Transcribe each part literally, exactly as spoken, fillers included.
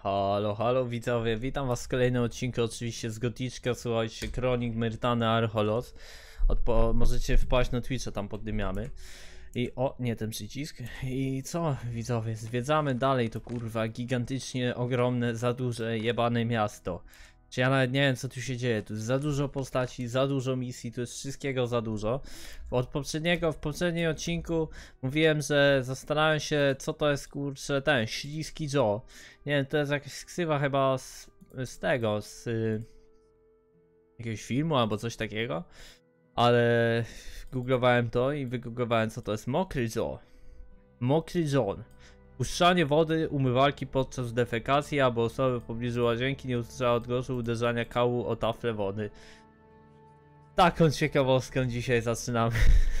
Halo, halo widzowie, witam was w kolejnym odcinku, oczywiście z Goticzka, słuchajcie, Kronik Myrtany Archolos. Odpo możecie wpaść na Twitcha, tam poddymiamy. I o, nie ten przycisk. I co widzowie, zwiedzamy dalej to kurwa gigantycznie ogromne, za duże, jebane miasto. Czy ja nawet nie wiem co tu się dzieje, tu jest za dużo postaci, za dużo misji, tu jest wszystkiego za dużo. Od poprzedniego, w poprzednim odcinku mówiłem, że zastanawiam się co to jest kurczę ten, Śliski Joe. Nie wiem, to jest jakaś ksywa chyba z, z tego, z y, jakiegoś filmu albo coś takiego. Ale googlowałem to i wygooglowałem co to jest Mokry Joe. Mokry John. Puszczanie wody umywalki podczas defekacji albo osoby w pobliżu łazienki nie usłyszała odgłosu uderzania kału o taflę wody. Taką ciekawostką dzisiaj zaczynamy.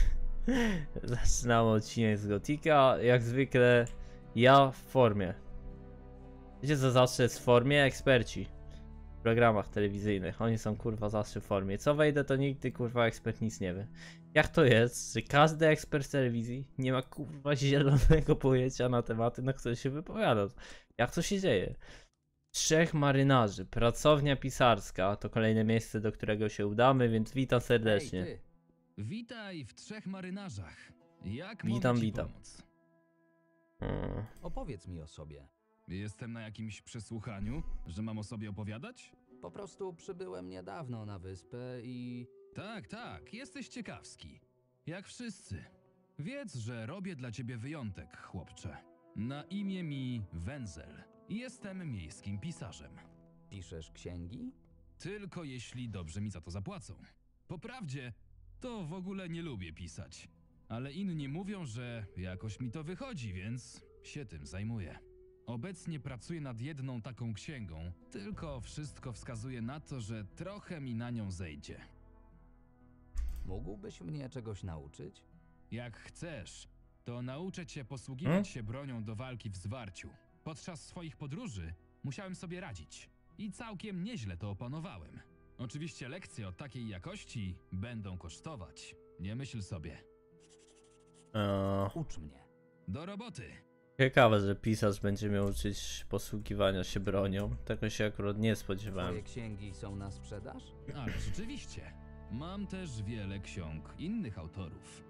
Zaczynamy odcinek z Gotika. Jak zwykle ja w formie. Wiecie co zawsze jest w formie? Eksperci. W programach telewizyjnych. Oni są kurwa zawsze w formie. Co wejdę to nigdy kurwa ekspert nic nie wie. Jak to jest, że każdy ekspert z telewizji nie ma kurwa zielonego pojęcia na tematy, na które się wypowiada. Jak to się dzieje? Trzech marynarzy, pracownia pisarska, to kolejne miejsce, do którego się udamy, więc witam serdecznie. Hej, ty. Witaj w Trzech Marynarzach. Jak Witam, mogę ci witam. pomóc? Hmm. Opowiedz mi o sobie. Jestem na jakimś przesłuchaniu, że mam o sobie opowiadać? Po prostu przybyłem niedawno na wyspę i... Tak, tak, jesteś ciekawski. Jak wszyscy. Wiedz, że robię dla ciebie wyjątek, chłopcze. Na imię mi Wenzel. Jestem miejskim pisarzem. piszesz księgi? Tylko jeśli dobrze mi za to zapłacą. Po prawdzie, to w ogóle nie lubię pisać. Ale inni mówią, że jakoś mi to wychodzi, więc się tym zajmuję. Obecnie pracuję nad jedną taką księgą, tylko wszystko wskazuje na to, że trochę mi na nią zejdzie. Mógłbyś mnie czegoś nauczyć? Jak chcesz, to nauczę cię posługiwać Hmm? się bronią do walki w zwarciu. Podczas swoich podróży musiałem sobie radzić i całkiem nieźle to opanowałem. Oczywiście lekcje o takiej jakości będą kosztować. Nie myśl sobie. Eee, Ucz mnie. Do roboty! ciekawe, że pisarz będzie miał uczyć posługiwania się bronią. Tego się akurat nie spodziewałem. Twoje księgi są na sprzedaż? Ale rzeczywiście, mam też wiele ksiąg innych autorów.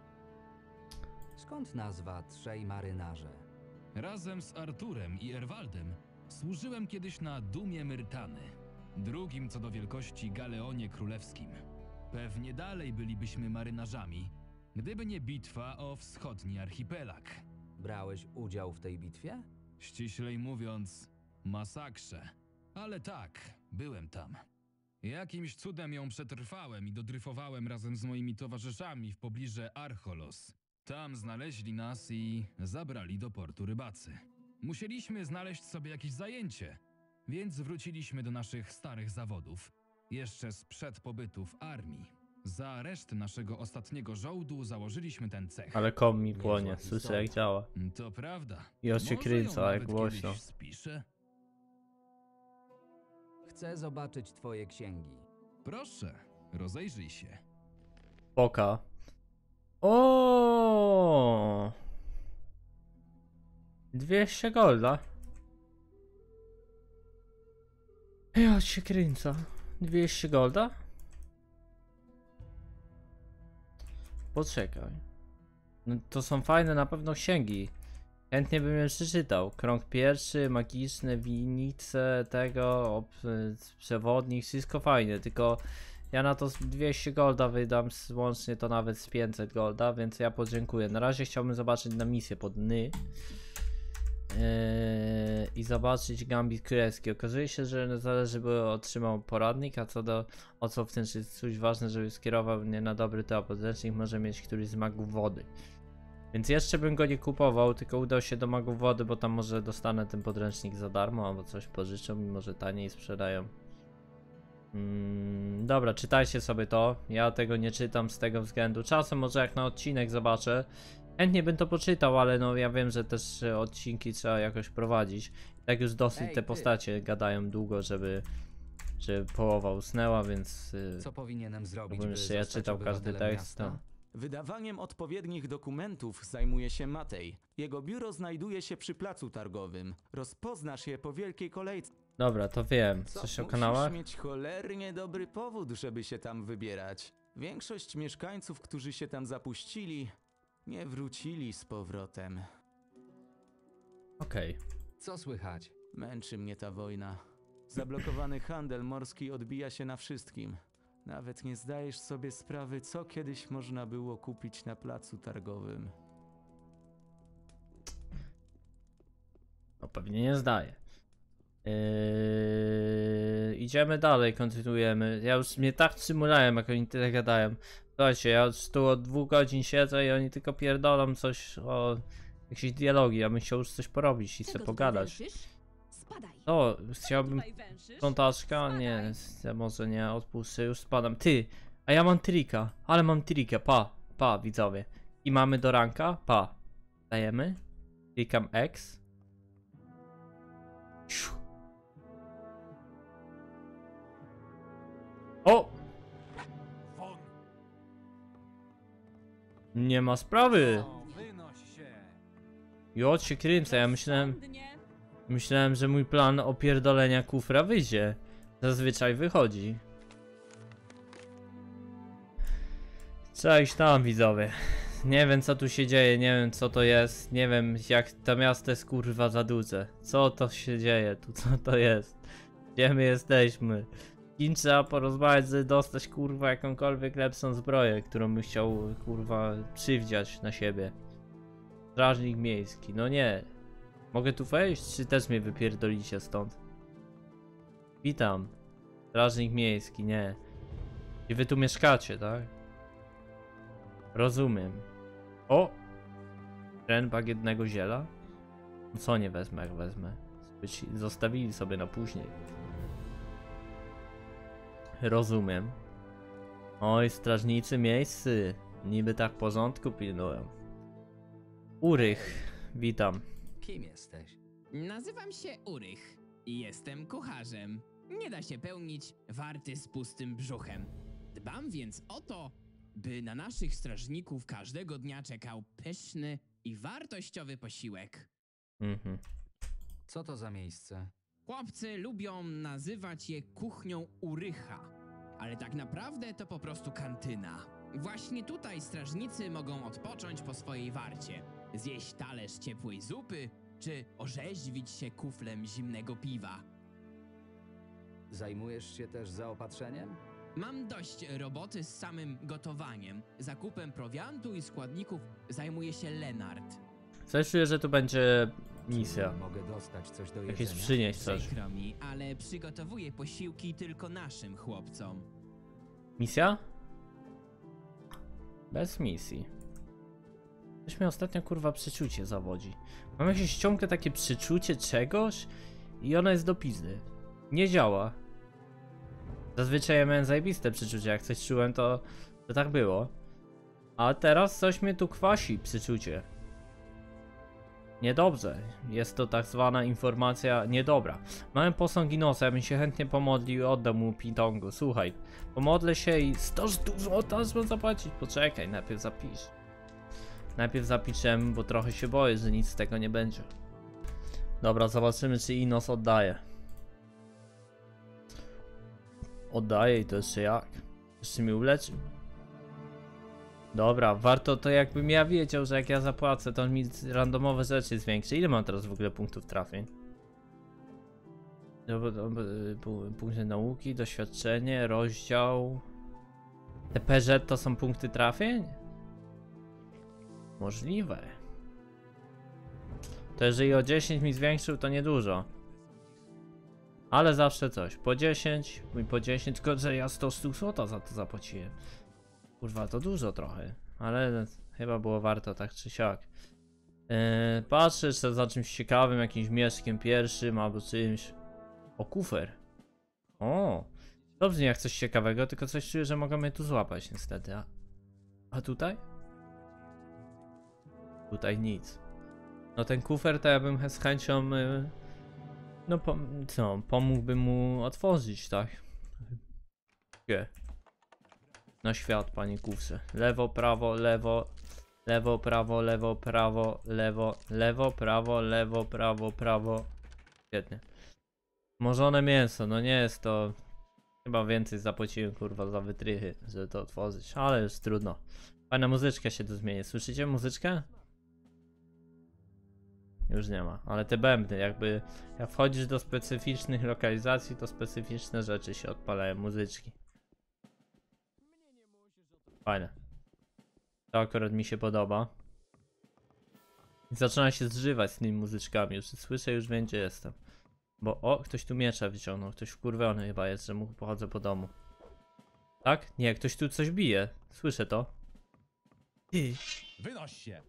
Skąd nazwa Trzej Marynarze? Razem z Arturem i Erwaldem służyłem kiedyś na Dumie Myrtany, drugim co do wielkości galeonie królewskim. Pewnie dalej bylibyśmy marynarzami, gdyby nie bitwa o wschodni archipelag. Brałeś udział w tej bitwie? Ściślej mówiąc, masakrze. Ale tak, byłem tam. Jakimś cudem ją przetrwałem i dodryfowałem razem z moimi towarzyszami w pobliżu Archolos. Tam znaleźli nas i zabrali do portu rybacy. Musieliśmy znaleźć sobie jakieś zajęcie, więc wróciliśmy do naszych starych zawodów, jeszcze sprzed pobytu w armii. Za resztę naszego ostatniego żołdu założyliśmy ten cech. Ale kom mi Niezła płonie, historia. słyszę jak działa. To prawda. I on się Może kręca, ją jak nawet głośno. kiedyś spiszę? Chcę zobaczyć twoje księgi. Proszę, rozejrzyj się. Poka. O, dwieście golda. Ja się kręcę. dwieście golda? Poczekaj. No to są fajne na pewno księgi. Chętnie bym je przeczytał. Krąg pierwszy, magiczne, winnice, tego, ob, przewodnik, wszystko fajne, tylko ja na to z dwieście golda wydam, łącznie to nawet z pięćset golda, więc ja podziękuję. Na razie chciałbym zobaczyć na misję pod Ny. Yy, I zobaczyć Gambit Królewski. Okazuje się, że zależy, żeby otrzymał poradnik, a co do o co w tym jest coś ważne, żeby skierował mnie na dobry to, a podręcznik może mieć któryś z magów wody. Więc jeszcze bym go nie kupował, tylko udał się do magów wody, bo tam może dostanę ten podręcznik za darmo, albo coś pożyczą i może taniej sprzedają. Mm, dobra, czytajcie sobie to. Ja tego nie czytam z tego względu. Czasem może jak na odcinek zobaczę. Chętnie bym to poczytał, ale no ja wiem, że też odcinki trzeba jakoś prowadzić. Tak już dosyć Ej, te ty. postacie gadają długo, żeby, żeby połowa usnęła, więc... Co powinienem zrobić, Jakbym by jeszcze ja zostać czytał każdy obywatelem tekst, miasta? to- Wydawaniem odpowiednich dokumentów zajmuje się Matej. Jego biuro znajduje się przy placu targowym. Rozpoznasz je po wielkiej kolejce. Dobra, to wiem. Co, Coś o musisz kanałach? mieć cholernie dobry powód, żeby się tam wybierać. Większość mieszkańców, którzy się tam zapuścili, nie wrócili z powrotem. Okej. Co słychać? Męczy mnie ta wojna. Zablokowany handel morski odbija się na wszystkim. Nawet nie zdajesz sobie sprawy, co kiedyś można było kupić na placu targowym. No pewnie nie zdaje. Yy, idziemy dalej, kontynuujemy. Ja już mnie tak przymulałem, jak oni tyle gadają. Słuchajcie, ja już tu od dwóch godzin siedzę i oni tylko pierdolą coś o jakieś dialogi. Ja bym chciał już coś porobić i Czego sobie tutaj pogadać. węszysz? Spadaj. O, chciałbym Tutaj węszysz? sprzątaczka? Nie, ja może nie, odpuszczę, już spadam. Ty, a ja mam trika, ale mam trika, pa, pa widzowie. I mamy do ranka, pa. Dajemy. Klikam X. Siu. O! Nie ma sprawy. Jo, się kręcę, ja myślałem... Rozsądnie. Myślałem, że mój plan opierdolenia kufra wyjdzie. Zazwyczaj wychodzi. Trzeba iść tam, widzowie. Nie wiem, co tu się dzieje, nie wiem, co to jest. Nie wiem, jak to miasto jest kurwa za duże. Co to się dzieje tu, co to jest? Gdzie my jesteśmy? Kim trzeba porozmawiać, żeby dostać kurwa jakąkolwiek lepszą zbroję, którą by chciał kurwa przywdziać na siebie. Strażnik miejski, no nie. Mogę tu wejść, czy też mnie wypierdolicie stąd? Witam. Strażnik miejski, nie. I wy tu mieszkacie, tak? Rozumiem. O! Ten bagietnego ziela? No co nie wezmę, jak wezmę? Być zostawili sobie na później. Rozumiem. Oj, strażnicy miejscy. Niby tak porządku pilnują. Urych. Witam. Kim jesteś? Nazywam się Urych i jestem kucharzem. Nie da się pełnić warty z pustym brzuchem. Dbam więc o to, by na naszych strażników każdego dnia czekał pyszny i wartościowy posiłek. Mhm. Co to za miejsce? Chłopcy lubią nazywać je kuchnią Urycha, ale tak naprawdę to po prostu kantyna. Właśnie tutaj strażnicy mogą odpocząć po swojej warcie, zjeść talerz ciepłej zupy, czy orzeźwić się kuflem zimnego piwa. Zajmujesz się też zaopatrzeniem? Mam dość roboty z samym gotowaniem. Zakupem prowiantu i składników zajmuje się Lenart. Coś czuję, że tu będzie misja. Czy mogę dostać coś do Jakieś jedzenia? przynieść coś. Przykro mi, ale przygotowuję posiłki tylko naszym chłopcom. Misja? Bez misji. Coś mnie ostatnio kurwa przeczucie zawodzi. Mam jakieś ciągle takie przeczucie czegoś i ono jest do pizdy. Nie działa. Zazwyczaj ja miałem zajebiste przeczucie, jak coś czułem to, to tak było. A teraz coś mnie tu kwasi, przeczucie. Niedobrze. Jest to tak zwana informacja niedobra. Mamy posąg Inosa, ja bym się chętnie pomodlił i oddał mu pitongu. Słuchaj, pomodlę się i sto sztuk złota trzeba zapłacić. Poczekaj, najpierw zapisz. Najpierw zapiszemy, bo trochę się boję, że nic z tego nie będzie. Dobra, zobaczymy, czy Inos oddaje. Oddaje i to jeszcze jak? Jeszcze mi uleczy. Dobra, warto to jakbym ja wiedział, że jak ja zapłacę, to on mi randomowe rzeczy zwiększy. Ile mam teraz w ogóle punktów trafień? Dobra, dobra, punkty nauki, doświadczenie, rozdział. Te P Z to są punkty trafień? Możliwe. To jeżeli o dziesięć mi zwiększył, to niedużo. Ale zawsze coś. Po dziesięć, i po dziesięć, tylko że ja sto sztuk złota za to zapłaciłem. Kurwa, to dużo trochę. Ale chyba było warto tak czy siak. Yy, patrzę jeszcze za czymś ciekawym, jakimś mieszkiem pierwszym albo czymś. O, kufer. O, dobrze, nie jak coś ciekawego, tylko coś czuję, że mogą mnie tu złapać niestety. A, a tutaj? Tutaj nic. No ten kufer to ja bym z chęcią... Yy, no po, co, pomógłbym mu otworzyć, tak? Gdzie? Na świat, panie kówce. Lewo, prawo, lewo. Lewo, prawo, lewo, prawo, lewo, lewo, prawo, lewo, prawo, prawo. Świetnie. Morzone mięso, no nie jest to... Chyba więcej zapłaciłem, kurwa, za wytrychy, żeby to otworzyć, ale już trudno. Fajna muzyczka się tu zmieni. Słyszycie muzyczkę? Już nie ma, ale te bębny, jakby... Jak wchodzisz do specyficznych lokalizacji, to specyficzne rzeczy się odpalają, muzyczki. Fajne. To akurat mi się podoba. I zaczyna się zżywać z tymi muzyczkami, już słyszę, już wiem, gdzie jestem. Bo o, ktoś tu miecza wyciągnął, ktoś wkurwiony chyba jest, że mu pochodzę po domu. Tak? Nie, ktoś tu coś bije. Słyszę to. Ty. Wynoś się!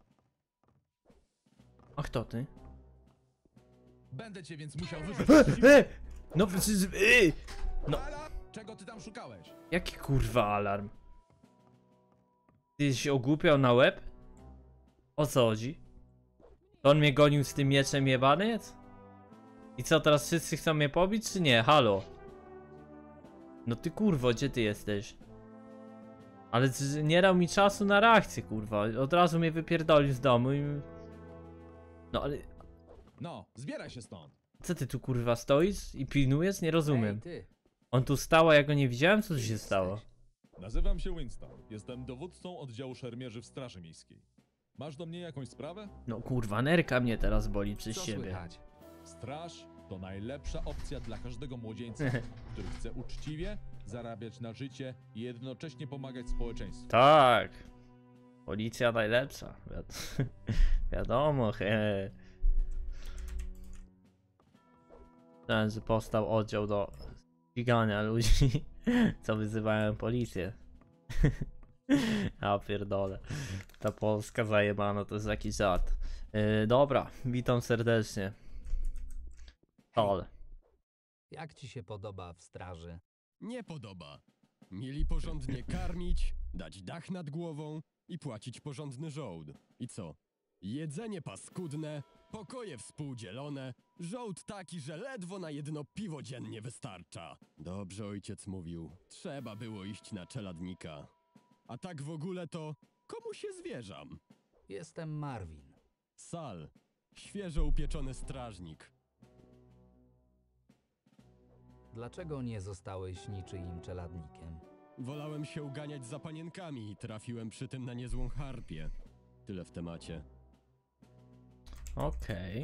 A kto ty? Będę cię więc musiał wyrzucić. E, e! No, przecież- e! No. Alarm! Czego ty tam szukałeś? Jaki kurwa alarm? Ty się ogłupiał na łeb? O co chodzi? To on mnie gonił z tym mieczem jebaniec? I co, teraz wszyscy chcą mnie pobić, czy nie? Halo? No ty kurwo, gdzie ty jesteś? Ale z- nie dał mi czasu na reakcję, kurwa. Od razu mnie wypierdolił z domu i... No ale... No, zbieraj się stąd. Co ty tu kurwa stoisz i pilnujesz? Nie rozumiem. Ej, ty. On tu stał, a ja go nie widziałem? Co tu się Jesteś. stało? Nazywam się Winston. Jestem dowódcą oddziału szermierzy w Straży Miejskiej. Masz do mnie jakąś sprawę? No kurwa, nerka mnie teraz boli przez Co siebie. słychać? Straż to najlepsza opcja dla każdego mładzieńca, który chce uczciwie zarabiać na życie i jednocześnie pomagać społeczeństwu. Tak. Policja najlepsza. Wiad wiadomo, he. Ten, że powstał oddział do ścigania ludzi, co wyzywają policję. A pierdolę. Ta Polska zajebana to jest jakiś żart. Yy, dobra, witam serdecznie. Ale. Jak ci się podoba w straży? Nie podoba. Mieli porządnie karmić, dać dach nad głową i płacić porządny żołd. I co? Jedzenie paskudne, pokoje współdzielone, żołd taki, że ledwo na jedno piwo dziennie wystarcza. Dobrze ojciec mówił, trzeba było iść na czeladnika. A tak w ogóle to komu się zwierzam? Jestem Marvin. Sal, świeżo upieczony strażnik. Dlaczego nie zostałeś niczyim czeladnikiem? Wolałem się uganiać za panienkami i trafiłem przy tym na niezłą harpię. Tyle w temacie. Okej.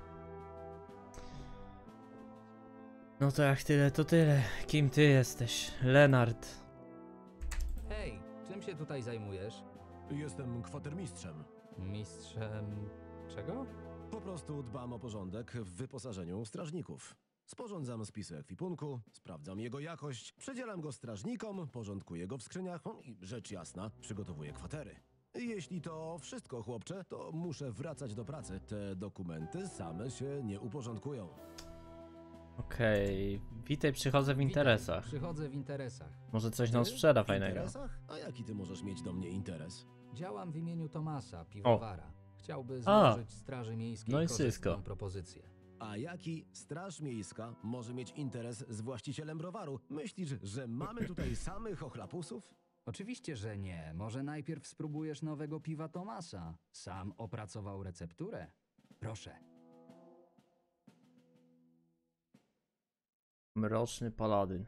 No to jak tyle, to tyle. Kim ty jesteś? Lenart. Hej, czym się tutaj zajmujesz? Jestem kwatermistrzem. Mistrzem... czego? Po prostu dbam o porządek w wyposażeniu strażników. Sporządzam spisy ekwipunku, sprawdzam jego jakość, przedzielam go strażnikom, porządkuję go w skrzyniach no i rzecz jasna, przygotowuję kwatery. Jeśli to wszystko, chłopcze, to muszę wracać do pracy. Te dokumenty same się nie uporządkują. Okej. Witaj, przychodzę w interesach. Witaj, przychodzę w interesach. Może coś nam Ty? sprzeda W fajnego. interesach? A jaki ty możesz mieć do mnie interes? Działam w imieniu Tomasa, piwowara. Chciałby A. złożyć Straży Miejskiej No i korzystną wszystko. propozycję. A jaki Straż Miejska może mieć interes z właścicielem browaru? Myślisz, że mamy tutaj samych ochlapusów? Oczywiście, że nie. Może najpierw spróbujesz nowego piwa Tomasa. Sam opracował recepturę. Proszę. Mroczny paladyn.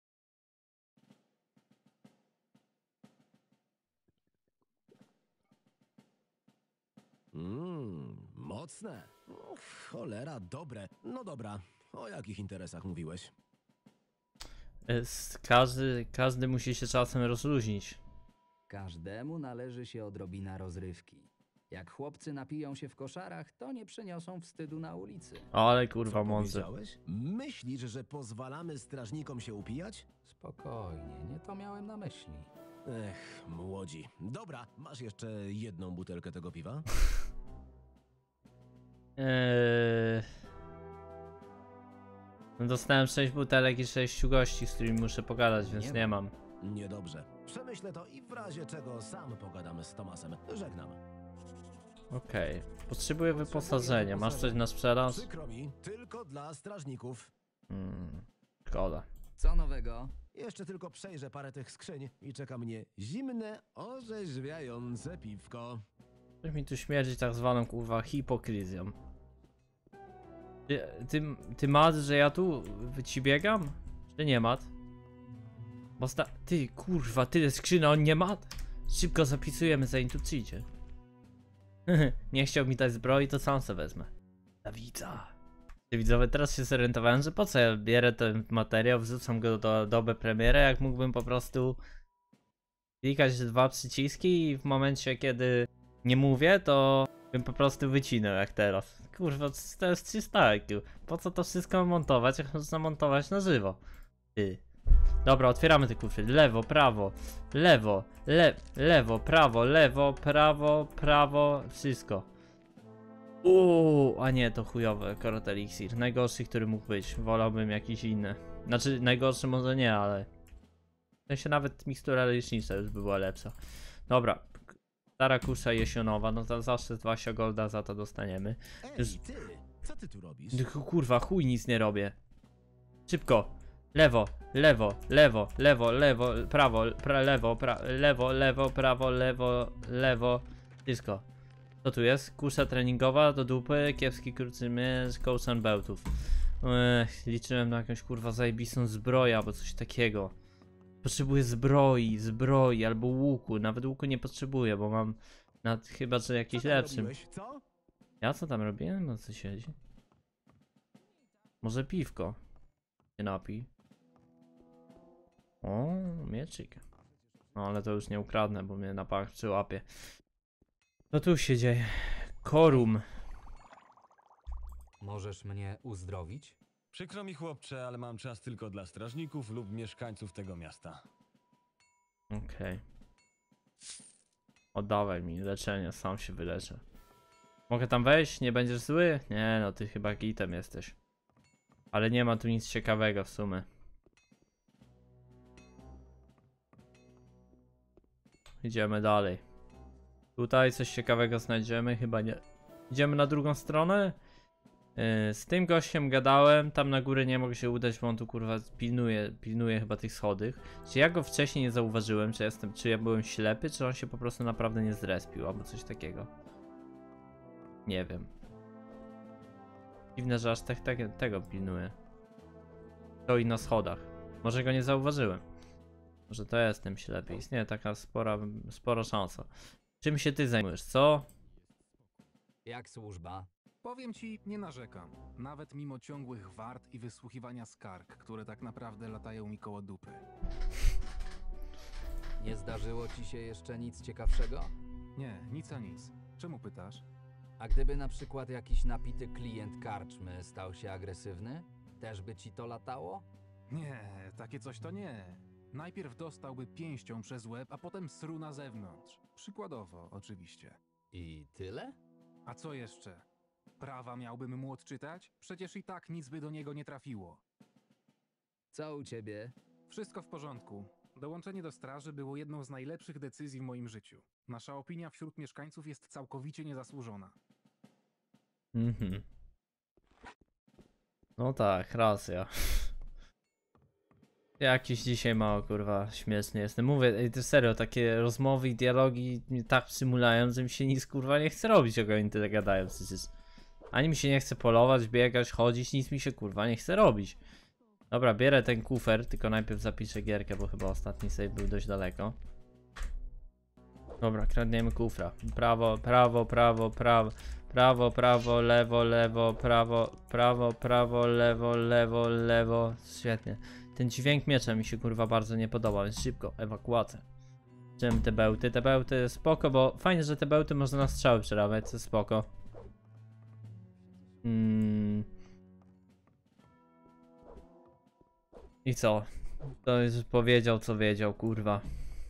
Mmm, mocne. Och, cholera, dobre. No dobra, o jakich interesach mówiłeś? Jest, każdy, każdy musi się czasem rozluźnić. Każdemu należy się odrobina rozrywki. Jak chłopcy napiją się w koszarach, to nie przyniosą wstydu na ulicy. Ale kurwa Co mądrze. powiedziałeś? Myślisz, że pozwalamy strażnikom się upijać? Spokojnie, nie to miałem na myśli. Ech, młodzi. Dobra, masz jeszcze jedną butelkę tego piwa? Eee... No dostałem sześć butelek i sześć gości, z którymi muszę pogadać, więc Nie nie mam. Niedobrze. Przemyślę to i w razie czego sam pogadam z Tomasem. Żegnam. Okej. Potrzebuję wyposażenia. Masz coś na sprzedaż? Przykro mi, tylko dla strażników. Hmm. Szkoda. Co nowego? Jeszcze tylko przejrzę parę tych skrzyń i czeka mnie zimne, orzeźwiające piwko. Coś mi tu śmierdzi tak zwaną kurwa hipokryzją. Ty, ty, ty mat, że ja tu ci biegam? Czy nie mat? Bo sta ty kurwa, tyle skrzyń, a on nie mat? Szybko zapisujemy, zanim tu przyjdzie. Nie chciał mi dać zbroi, to sam se wezmę. Dawida. Widzowie, teraz się zorientowałem, że po co ja bierę ten materiał, wrzucam go do doby premiery, jak mógłbym po prostu klikać dwa przyciski i w momencie, kiedy nie mówię, to bym po prostu wycinał jak teraz. Kurwa, to jest trzysta I Q. Po co to wszystko montować, jak można montować na żywo? Ty. Dobra, otwieramy te kufry. Lewo, prawo, lewo, le lewo, prawo, lewo, prawo, prawo, wszystko. Uuu, a nie, to chujowe, Korot Eliksir. Najgorszy, który mógł być. Wolałbym jakiś inny. Znaczy, najgorszy może nie, ale... W sensie nawet mikstura lecznicza już by była lepsza. Dobra. Stara kusza jesionowa, no to zawsze dwadzieścia golda za to dostaniemy. Ej, Już... ty, co ty tu robisz? Kurwa, chuj, nic nie robię. Szybko. Lewo, lewo, lewo, lewo, lewo, prawo, pra, lewo, pra, lewo, lewo, prawo, lewo, lewo. Wszystko. Co tu jest? Kusza treningowa do dupy, kiepski krucymy z kołsan bełtów. Ech, liczyłem na jakąś kurwa zajebistą zbroję albo coś takiego. Potrzebuję zbroi, zbroi albo łuku. Nawet łuku nie potrzebuję, bo mam nad, chyba że jakiś Co tam lepszy. robiłeś, co? Ja co tam robiłem? No co siedzi? Może piwko się napij. O, mieczyk. No ale to już nie ukradnę, bo mnie na pach przyłapie. Co tu się dzieje? Korum. Możesz mnie uzdrowić? Przykro mi, chłopcze, ale mam czas tylko dla strażników lub mieszkańców tego miasta. Okej. Okay. Oddawaj mi leczenie, sam się wyleczę. Mogę tam wejść? Nie będziesz zły? Nie no, ty chyba gitem jesteś. Ale nie ma tu nic ciekawego w sumie. Idziemy dalej. Tutaj coś ciekawego znajdziemy? Chyba nie. Idziemy na drugą stronę? Yy, z tym gościem gadałem, tam na górę nie mogę się udać, bo on tu kurwa pilnuje, pilnuje chyba tych schodów. Czy ja go wcześniej nie zauważyłem, czy jestem, czy ja byłem ślepy, czy on się po prostu naprawdę nie zrespił, albo coś takiego. Nie wiem. Dziwne, że aż tak, tak tego pilnuje. Stoi na schodach. Może go nie zauważyłem. Może to jestem ślepy. Istnieje taka spora, spora szansa. Czym się ty zajmujesz, co? Jak służba? Powiem ci, nie narzekam. Nawet mimo ciągłych wart i wysłuchiwania skarg, które tak naprawdę latają mi koło dupy. Nie zdarzyło ci się jeszcze nic ciekawszego? Nie, nic a nic. Czemu pytasz? A gdyby na przykład jakiś napity klient karczmy stał się agresywny, też by ci to latało? Nie, takie coś to nie. Najpierw dostałby pięścią przez łeb, a potem sru na zewnątrz. Przykładowo, oczywiście. I tyle? A co jeszcze? Prawa miałbym mu odczytać? Przecież i tak nic by do niego nie trafiło. Co u ciebie? Wszystko w porządku. Dołączenie do straży było jedną z najlepszych decyzji w moim życiu. Nasza opinia wśród mieszkańców jest całkowicie niezasłużona. Mhm. No tak, racja. Jakiś dzisiaj mało kurwa śmieszny jestem. Mówię, ej, to serio, takie rozmowy i dialogi mnie tak przymulają, że mi się nic kurwa nie chce robić, jak oni tyle gadają przecież. Ani mi się nie chce polować, biegać, chodzić, nic mi się kurwa nie chce robić. Dobra, bierę ten kufer, tylko najpierw zapiszę gierkę, bo chyba ostatni save był dość daleko. Dobra, kradniemy kufra. Prawo, prawo, prawo, prawo, prawo, prawo, lewo, lewo, prawo, prawo, prawo, lewo, lewo, lewo. Świetnie. Ten dźwięk miecza mi się kurwa bardzo nie podoba, więc szybko, ewakuacja. Czym te bełty? Te bełty spoko, bo fajnie, że te bełty można na strzały przerabiać, to spoko. Hmm. I co? To już powiedział co wiedział, kurwa.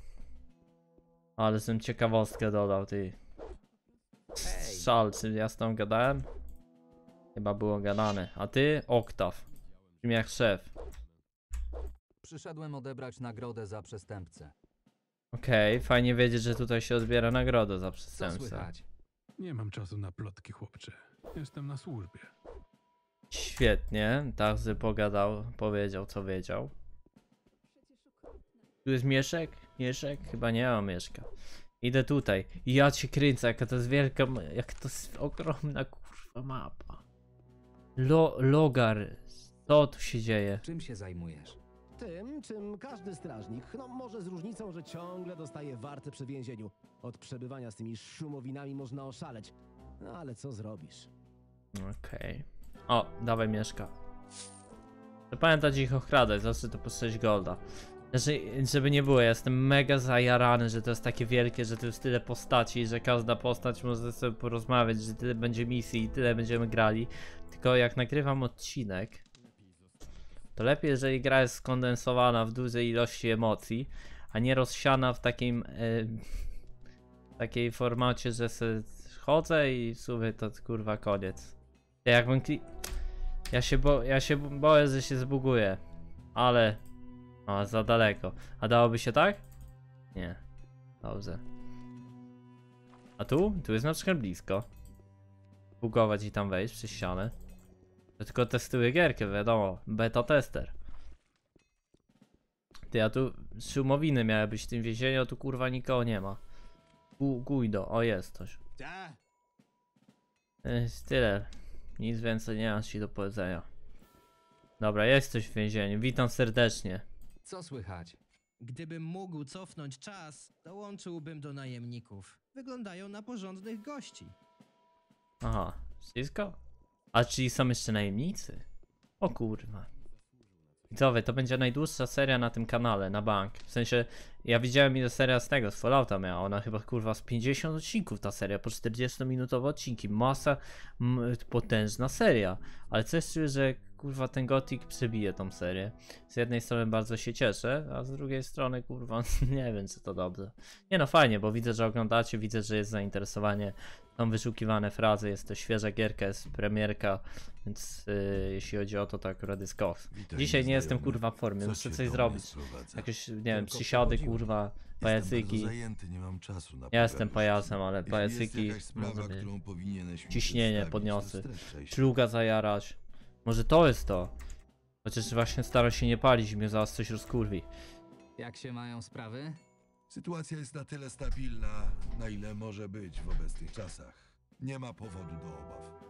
Ale żem ciekawostkę dodał, ty. Szal, czy ja z tą gadałem? Chyba było gadane. A ty? Oktaw. Czym jak szef. Przyszedłem odebrać nagrodę za przestępcę. Okej, okay, fajnie wiedzieć, że tutaj się odbiera nagrodę za Co przestępstwo. słychać? Nie mam czasu na plotki, chłopcze. Jestem na służbie. Świetnie, Tarzy pogadał, powiedział co wiedział. Tu jest Mieszek? Mieszek? Chyba nie ma Mieszka. Idę tutaj. I ja cię kręcę, jaka to jest wielka, jak to jest ogromna kurwa mapa. Lo, Logar. Co tu się dzieje? Czym się zajmujesz? Tym, czym każdy strażnik, no może z różnicą, że ciągle dostaje wartę przy więzieniu. Od przebywania z tymi szumowinami można oszaleć. No ale co zrobisz? Okej. O, dawaj Mieszka. To pamiętać ich ochradać, zawsze to po sześć golda. Znaczy, żeby nie było, ja jestem mega zajarany, że to jest takie wielkie, że to jest tyle postaci, że każda postać może sobie porozmawiać, że tyle będzie misji i tyle będziemy grali. Tylko jak nagrywam odcinek, to lepiej, jeżeli gra jest skondensowana w dużej ilości emocji, a nie rozsiana w takim e, takiej formacie, że sobie chodzę i sobie to kurwa koniec. Ja jakbym kli... Ja się, bo... ja się boję, że się zbuguje, ale... O, za daleko. A dałoby się tak? Nie. Dobrze. A tu? Tu jest na przykład blisko. Bugować i tam wejść przez ścianę. To tylko testuję gierkę, wiadomo. Beta tester. Ty, a tu szumowiny miały być w tym więzieniu, a tu kurwa nikogo nie ma. Gu Guido, o jest coś. Jest tyle. Nic więcej nie mam ci do powiedzenia. Dobra, jest coś w więzieniu. Witam serdecznie. Co słychać? Gdybym mógł cofnąć czas, dołączyłbym do najemników. Wyglądają na porządnych gości. Aha, wszystko? A czyli są jeszcze najemnicy? O kurwa. Widzowie, to będzie najdłuższa seria na tym kanale, na bank. W sensie, ja widziałem ile seria z tego, z Fallouta miała. Ona chyba kurwa z pięćdziesiąt odcinków ta seria, po czterdziestominutowe odcinki. Masa, m, potężna seria. Ale coś czuję, że kurwa ten Gothic przebije tą serię. Z jednej strony bardzo się cieszę, a z drugiej strony kurwa nie wiem czy to dobrze. Nie no fajnie, bo widzę, że oglądacie, widzę, że jest zainteresowanie. Są wyszukiwane frazy, jest to świeża gierka, jest premierka, więc yy, jeśli chodzi o to, to akurat jest kos. Dzisiaj nie jestem kurwa w formie, muszę coś zrobić. Jakieś, nie wiem, przysiady kurwa, pajacyki. Ja jestem pajacem, ale pajacyki, może ciśnienie podniosę, szluga zajarać. Może to jest to. Chociaż właśnie staram się nie palić i mnie zaraz coś rozkurwi. Jak się mają sprawy? Sytuacja jest na tyle stabilna, na ile może być w obecnych czasach. Nie ma powodu do obaw.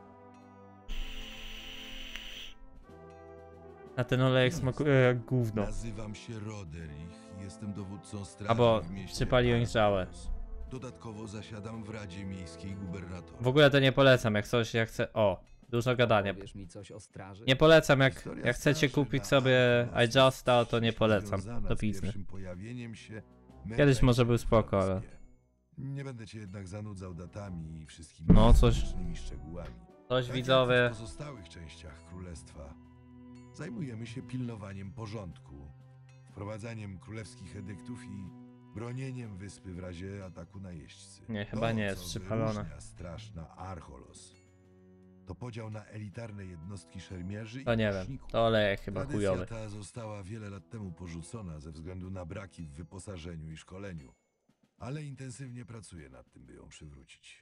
A ten olejek smakuje jak gówno. Nazywam się Roderich i jestem dowódcą straży Albo w mieście przypaliłem żałę. Dodatkowo zasiadam w Radzie Miejskiej Gubernatora. W ogóle to nie polecam, jak coś, jak chcę... O, dużo gadania. Powiesz mi coś o straży? Nie polecam, jak, jak chcecie kupić sobie iJusta, to nie polecam. To pismy. Kiedyś może był spoko, ale... Nie będę cię jednak zanudzał datami i wszystkimi No, coś- szczegółami. Coś, Tak widzowie. jak w pozostałych częściach królestwa zajmujemy się pilnowaniem porządku, wprowadzaniem królewskich edyktów i bronieniem wyspy w razie ataku najeźdźcy. Nie, chyba To, nie jest co przypalone. wyróżnia straż na Archolos, to podział na elitarne jednostki szermierzy To i nie wiem, łuczników. to olejek chyba Tradycja chujowy. ta została wiele lat temu porzucona ze względu na braki w wyposażeniu i szkoleniu, ale intensywnie pracuję nad tym, by ją przywrócić.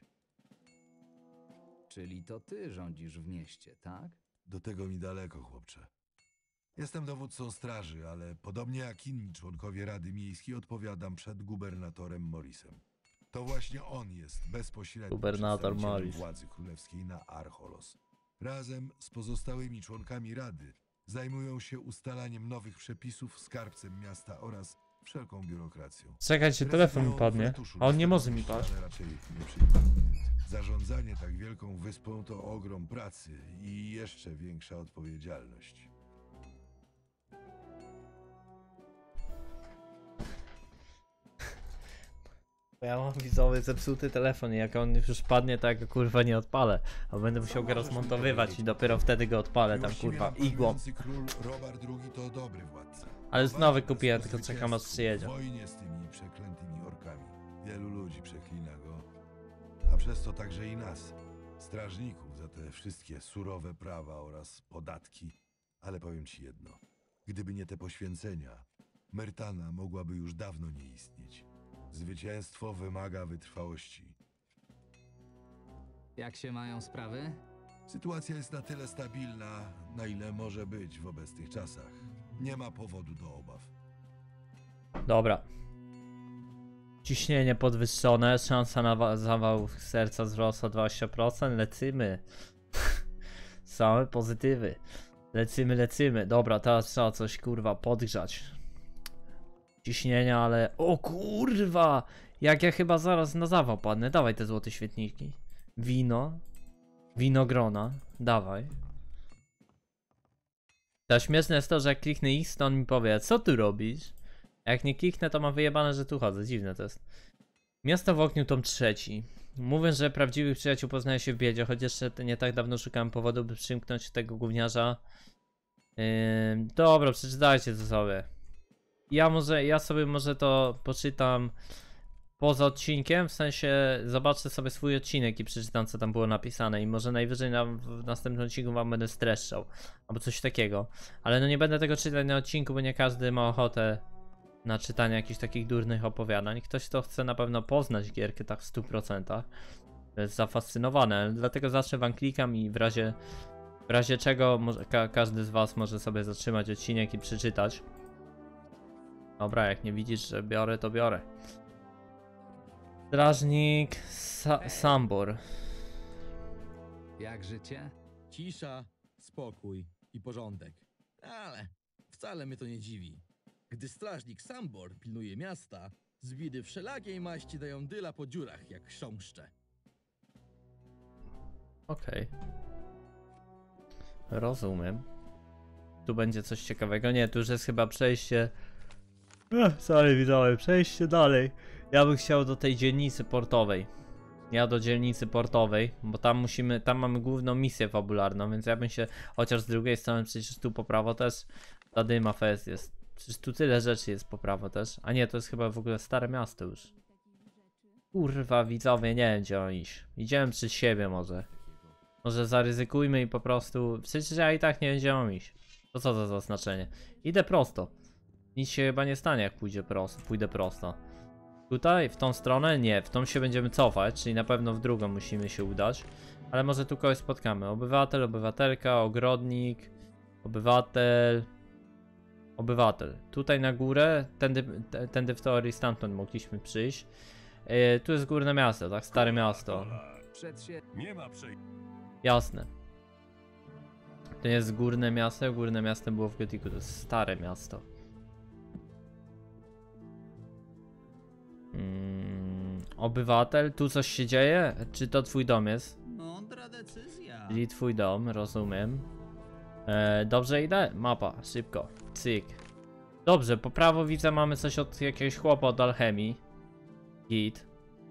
Czyli to ty rządzisz w mieście, tak? Do tego mi daleko, chłopcze. Jestem dowódcą straży, ale podobnie jak inni członkowie Rady Miejskiej odpowiadam przed gubernatorem Morrisem. To właśnie on jest bezpośrednim Gubernator przedstawicielem Morris. władzy królewskiej na Archolos. Razem z pozostałymi członkami Rady zajmują się ustalaniem nowych przepisów, skarbcem miasta oraz wszelką biurokracją. Czekajcie, telefon mi Prezydium w padnie. ratuszu A on nie może mi liczne, paść. ale raczej nie przyjdzie. Zarządzanie tak wielką wyspą to ogrom pracy i jeszcze większa odpowiedzialność. Bo ja mam widzowy zepsuty telefon i jak on już padnie, to ja go kurwa nie odpalę. A będę musiał go rozmontowywać i dopiero wtedy go odpalę tam Miłościwie kurwa nam igłą. panujący król Robert drugi to dobry władca. Ale już nowy Walczy kupiłem, nas tylko po czekam aż zwycięstwu przyjedzie. W wojnie z tymi przeklętymi orkami. Wielu ludzi przeklina go, a przez to także i nas, strażników, za te wszystkie surowe prawa oraz podatki. Ale powiem ci jedno. Gdyby nie te poświęcenia, Myrtana mogłaby już dawno nie istnieć. Zwycięstwo wymaga wytrwałości. Jak się mają sprawy? Sytuacja jest na tyle stabilna, na ile może być w obecnych czasach. Nie ma powodu do obaw. Dobra. Ciśnienie podwyższone, szansa na zawał serca wzrosła dwadzieścia procent, lecimy. Same pozytywy. Lecimy, lecimy. Dobra, teraz trzeba coś kurwa podgrzać. Ciśnienia, ale... O kurwa! Jak ja chyba zaraz na zawał padnę. Dawaj te złote świetniki. Wino. Winogrona. Dawaj. To śmieszne jest to, że jak kliknę X, to on mi powie, co tu robisz? A jak nie kliknę, to mam wyjebane, że tu chodzę. Dziwne to jest. Miasto w ogniu, tom trzeci. Mówię, że prawdziwych przyjaciół poznaje się w biedzie, choć jeszcze nie tak dawno szukałem powodu, by przymknąć tego gówniarza. Yy, dobra, przeczytajcie to sobie. Ja może, ja sobie może to poczytam poza odcinkiem, w sensie zobaczę sobie swój odcinek i przeczytam, co tam było napisane i może najwyżej na, w następnym odcinku wam będę streszczał, albo coś takiego. Ale no nie będę tego czytać na odcinku, bo nie każdy ma ochotę na czytanie jakichś takich durnych opowiadań. Ktoś, kto chce na pewno poznać gierkę tak w stu procentach, jest zafascynowany, dlatego zawsze wam klikam i w razie, w razie czego może, ka każdy z was może sobie zatrzymać odcinek i przeczytać. Dobra, jak nie widzisz, że biorę, to biorę. Strażnik Sa Sambor. Jak życie? Cisza, spokój i porządek. Ale wcale mnie to nie dziwi. Gdy strażnik Sambor pilnuje miasta, zwidy wszelakiej maści dają dyla po dziurach jak chrząszcze. Okej. Okay. Rozumiem. Tu będzie coś ciekawego. Nie, tu już jest chyba przejście... Ech, sorry, widzowie, przejście dalej. Ja bym chciał do tej dzielnicy portowej. Ja do dzielnicy portowej, bo tam musimy, tam mamy główną misję fabularną, więc ja bym się, chociaż z drugiej strony przecież tu po prawo też ta dyma fest jest. Przecież tu tyle rzeczy jest po prawo też. A nie, to jest chyba w ogóle stare miasto już. Kurwa, widzowie, nie wiem gdzie on iść. Idziemy przed siebie może. Może zaryzykujmy i po prostu... Przecież ja i tak nie wiem gdzie mam iść. To co za zaznaczenie? Idę prosto. Nic się chyba nie stanie jak pójdzie prosto, pójdę prosto. Tutaj? W tą stronę? Nie, w tą się będziemy cofać, czyli na pewno w drugą musimy się udać. Ale może tu kogoś spotkamy. Obywatel, obywatelka, ogrodnik, obywatel, obywatel. Tutaj na górę, tędy, tędy w teorii stamtąd mogliśmy przyjść. Yy, tu jest górne miasto, tak? Stare miasto. Nie ma przej... Jasne. To jest górne miasto, górne miasto było w Gothicu, to jest stare miasto. Hmm, obywatel, tu coś się dzieje? Czy to twój dom jest? Mądra decyzja. Czyli twój dom, rozumiem. E, dobrze idę? Mapa, szybko. Cyk. Dobrze, po prawo widzę mamy coś od jakiegoś chłopa od alchemii. Git.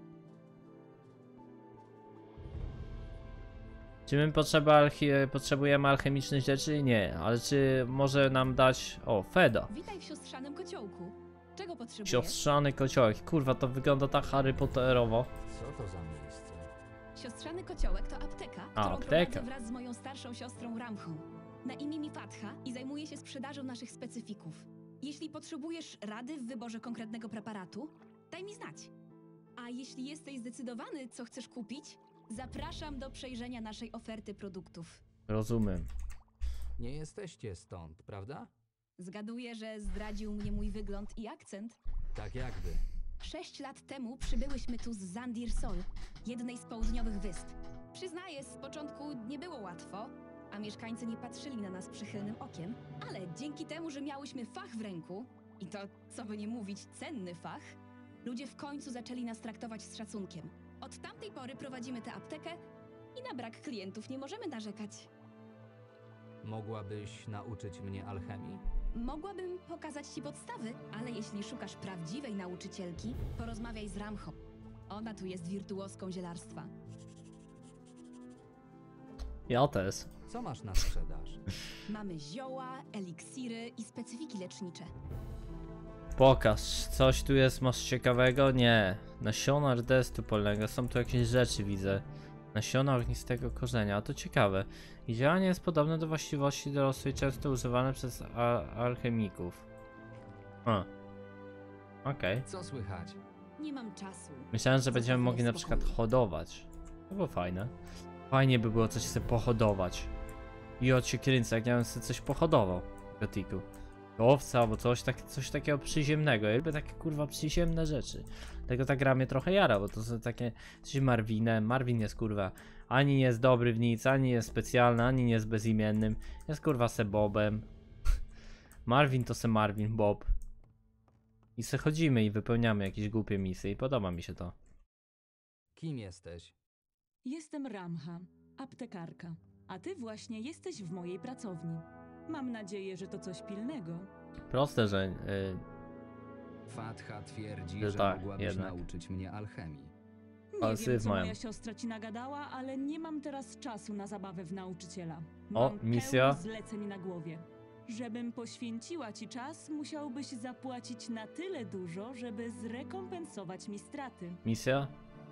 Czy my potrzeba alchi potrzebujemy alchemicznych rzeczy? Nie, ale czy może nam dać... O, Feda. Witaj w siostrzanym kociołku. Czego potrzebujesz? Siostrzany kociołek. Kurwa, to wygląda tak Harry Potterowo. Co to za miejsce? Siostrzany kociołek to apteka, A, którą apteka. prowadzę wraz z moją starszą siostrą Ramchą. Na imię mi Fatha i zajmuję się sprzedażą naszych specyfików. Jeśli potrzebujesz rady w wyborze konkretnego preparatu, daj mi znać. A jeśli jesteś zdecydowany, co chcesz kupić, zapraszam do przejrzenia naszej oferty produktów. Rozumiem. Nie jesteście stąd, prawda? Zgaduję, że zdradził mnie mój wygląd i akcent. Tak jakby. Sześć lat temu przybyłyśmy tu z Zandir Sol, jednej z południowych wysp. Przyznaję, z początku nie było łatwo, a mieszkańcy nie patrzyli na nas przychylnym okiem, ale dzięki temu, że miałyśmy fach w ręku, i to, co by nie mówić, cenny fach, ludzie w końcu zaczęli nas traktować z szacunkiem. Od tamtej pory prowadzimy tę aptekę i na brak klientów nie możemy narzekać. Mogłabyś nauczyć mnie alchemii? Mogłabym pokazać ci podstawy, ale jeśli szukasz prawdziwej nauczycielki, porozmawiaj z Ramchą. Ona tu jest wirtuoską zielarstwa. Ja też. Co masz na sprzedaż? Mamy zioła, eliksiry i specyfiki lecznicze. Pokaż, coś tu jest masz ciekawego? Nie. Nasiona rdestu polnego, są tu jakieś rzeczy widzę. Nasiona ognistego korzenia, to ciekawe. I działanie jest podobne do właściwości dorosłej, często używane przez alchemików. A. Okej. Co słychać? Nie mam czasu. Myślałem, że będziemy mogli na przykład hodować. To było fajne. Fajnie by było coś sobie pohodować. I od się kręcę, jak ja bym sobie coś pohodował w Gothicu. owca albo coś, tak, coś takiego przyziemnego. Ja lubię takie kurwa przyziemne rzeczy. Tego ta gra mnie trochę jara, bo to są takie coś Marvinem. Marvin jest kurwa ani nie jest dobry w nic, ani nie jest specjalny, ani nie jest bezimiennym. Jest kurwa se Bobem. Marvin to se Marvin, Bob. I se chodzimy i wypełniamy jakieś głupie misje i podoba mi się to. Kim jesteś? Jestem Ramha, aptekarka, a ty właśnie jesteś w mojej pracowni. Mam nadzieję, że to coś pilnego. Proste, że... Yy... Fatha twierdzi, że że tak, mogłabyś jednak. nauczyć mnie alchemii. Nie Ale wiem, co mają. moja siostra ci nagadała, ale nie mam teraz czasu na zabawę w nauczyciela. O, Mam misja. pełno zleceń na głowie. Żebym poświęciła ci czas, musiałbyś zapłacić na tyle dużo, żeby zrekompensować mi straty. Misja?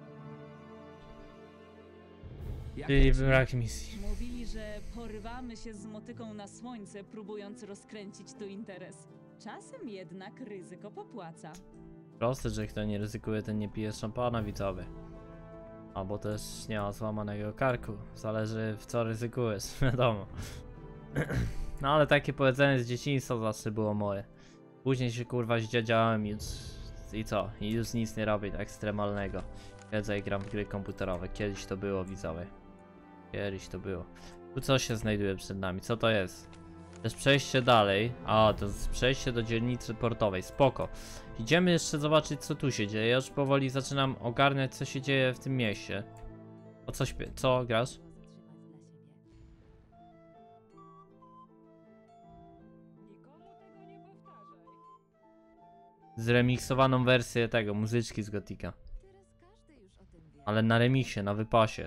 Jaka Czyli jest- brak misji. Mówili, że porywamy się z motyką na słońce, próbując rozkręcić tu interes. Czasem jednak ryzyko popłaca. Proste, że kto nie ryzykuje, ten nie pije szampana, widzowie. Albo też nie ma złamanego karku. Zależy w co ryzykujesz, wiadomo. No ale takie powiedzenie z dzieciństwa zawsze było moje. Później się kurwa zdziadziałem i, i co? I już nic nie robię tak ekstremalnego. Siedzę i gram w gry komputerowe. Kiedyś to było, widzowie. Kiedyś to było. Tu co się znajduje przed nami? Co to jest? To jest przejście dalej. A, to jest przejście do dzielnicy portowej. Spoko. Idziemy jeszcze zobaczyć, co tu się dzieje. Ja już powoli zaczynam ogarniać, co się dzieje w tym mieście. O co śpie... Co grasz? Zremiksowaną wersję tego, muzyczki z Gotika. Ale na remiksie, na wypasie.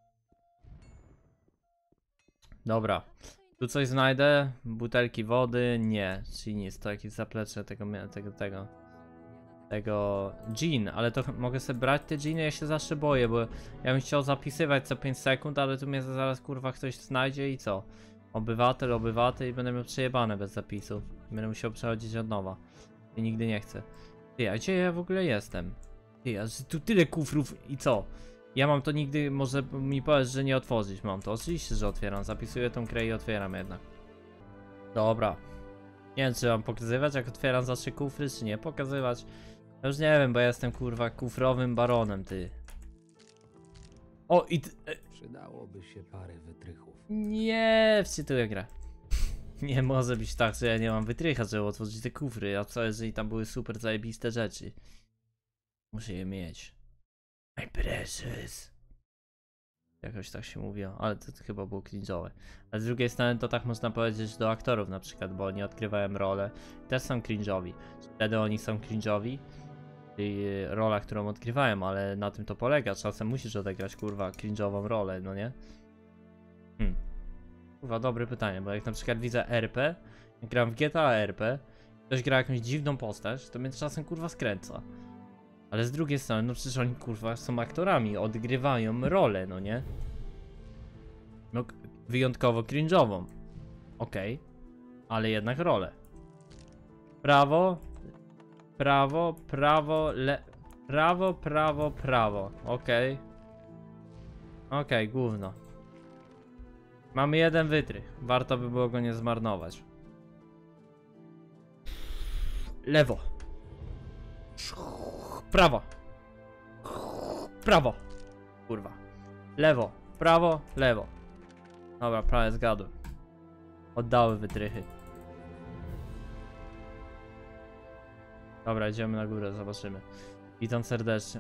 Dobra. Tu coś znajdę? Butelki wody? Nie. Czyli nic, to jakieś zaplecze tego, mia- tego, tego. Tego... Gin, ale to ch- mogę sobie brać te giny? Ja się zawsze boję, bo ja bym chciał zapisywać co pięć sekund, ale tu mnie zaraz kurwa ktoś znajdzie i co? Obywatel, obywatel i będę miał przejebane bez zapisu. Będę musiał przechodzić od nowa. I nigdy nie chcę. Ty, a gdzie ja w ogóle jestem? Ty, a tu tyle kufrów i co? Ja mam to nigdy, może mi powiesz, że nie otworzyć mam to. Oczywiście, że otwieram. Zapisuję tą grę i otwieram jednak. Dobra. Nie wiem, czy mam pokazywać, jak otwieram za trzy kufry, czy nie pokazywać. Ja już nie wiem, bo ja jestem kurwa kufrowym baronem, ty. O, i ty... e, Przydałoby się parę wytrychów. Nie, wczytuję grę. Nie może być tak, że ja nie mam wytrycha, żeby otworzyć te kufry, a co jeżeli tam były super zajebiste rzeczy? Muszę je mieć. My precious. Jakoś tak się mówiło, ale to, to chyba było cringe'owe. A z drugiej strony to tak można powiedzieć do aktorów na przykład, bo oni odgrywają rolę i też są cringe'owi. Wtedy oni są cringe'owi i rola, którą odgrywają, ale na tym to polega. Czasem musisz odegrać kurwa cringe'ową rolę, no nie? Hmm. Kurwa, dobre pytanie, bo jak na przykład widzę R P, jak gram w G T A R P, ktoś gra jakąś dziwną postać, to mnie czasem kurwa skręca. Ale z drugiej strony, no przecież oni kurwa są aktorami, odgrywają rolę, no nie? No wyjątkowo cringe'ową. Okej, okay. Ale jednak rolę. Prawo, prawo, prawo, le... Prawo, prawo, prawo. Okej. Okay. Okej, okay, gówno. Mamy jeden wytrych. Warto by było go nie zmarnować. Lewo. Prawo. Prawo. Kurwa. Lewo. Prawo. Lewo. Dobra, prawie zgadłem. Oddały wytrychy. Dobra, idziemy na górę, zobaczymy. Witam serdecznie.